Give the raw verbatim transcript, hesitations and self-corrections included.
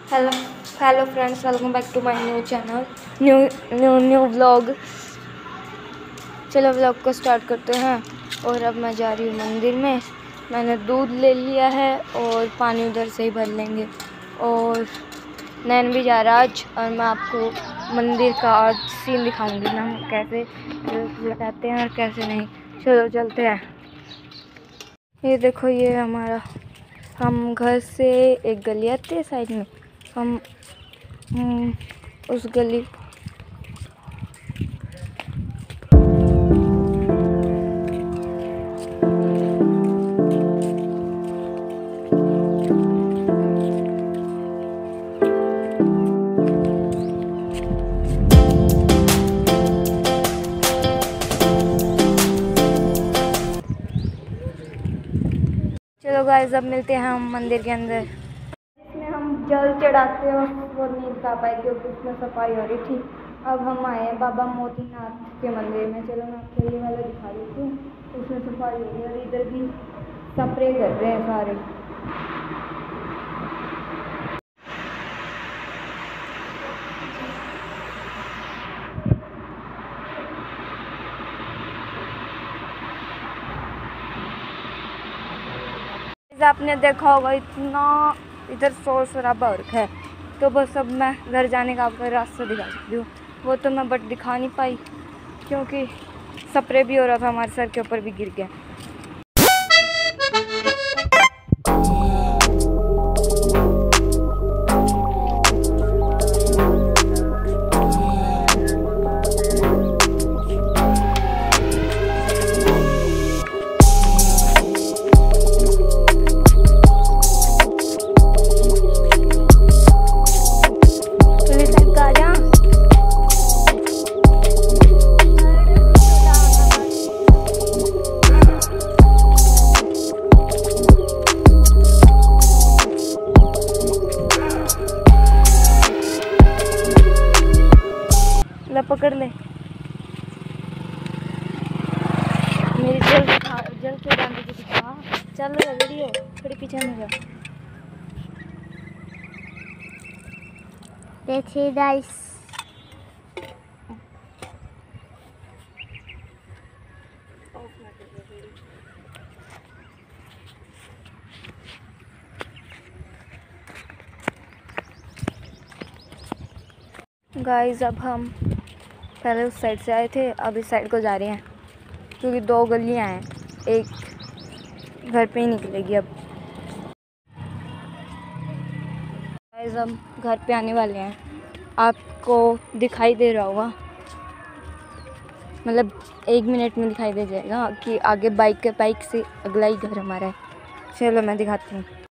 Hello hello friends, welcome back to my new channel, new new new vlog. चलो vlog को start करते हैं। और अब मैं जा रही हूँ मंदिर में। मैंने दूध ले लिया है और पानी उधर से ही भर लेंगे। और नैन भी जा रहा आज, और मैं आपको मंदिर का आज सीन दिखाऊंगी ना, कैसे लगाते हैं और कैसे नहीं। चलो चलते हैं। ये देखो, ये हमारा हम घर से एक गली आती है साइड में, हम, हम उस गली चलो गाइस, अब मिलते हैं हम मंदिर के अंदर। इसमें हम जल चढ़ाते हैं, वो नहीं दिखा पाए क्योंकि उसमें सफाई हो रही थी। अब हम आए हैं बाबा मोतीनाथ के मंदिर में। चलो मैं आपको ये वाला दिखा देती हूँ। उसमें सफाई हो रही है और इधर भी स्प्रे कर रहे हैं सारे। आपने देखा होगा इतना इधर शोर शराबा हो रखा है, तो बस अब मैं घर जाने का आपको रास्ता दिखा सकती हूँ। वो तो मैं बट दिखा नहीं पाई क्योंकि स्प्रे भी हो रहा था, हमारे सर के ऊपर भी गिर गया। पकड़ ले मेरी जल जल से डांडी की दिखा। चल वीडियो थोड़ी पीछे में जा। देखिए गाइस, गाइस अब हम पहले उस साइड से आए थे, अब इस साइड को जा रहे हैं क्योंकि दो गलियां हैं, एक घर पे ही निकलेगी। अब गाइस हम घर पे आने वाले हैं। आपको दिखाई दे रहा होगा, मतलब एक मिनट में दिखाई दे जाएगा कि आगे बाइक के बाइक से अगला ही घर हमारा है। चलो मैं दिखाती हूँ।